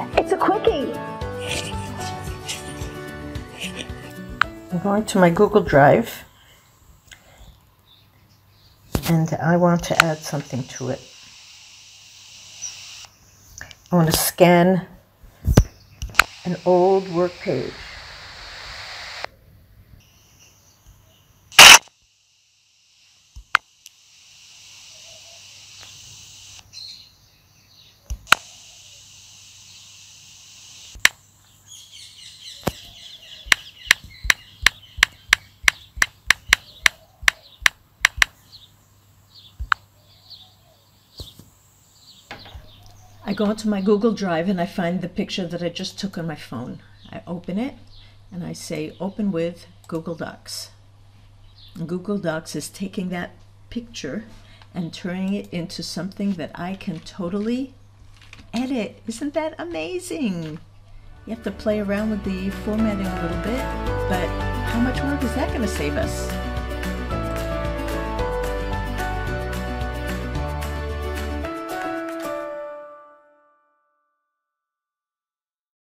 It's a quickie! I'm going to my Google Drive, and I want to add something to it. I want to scan an old work page. I go into my Google Drive and I find the picture that I just took on my phone. I open it and I say open with Google Docs. And Google Docs is taking that picture and turning it into something that I can totally edit. Isn't that amazing? You have to play around with the formatting a little bit, but how much work is that going to save us?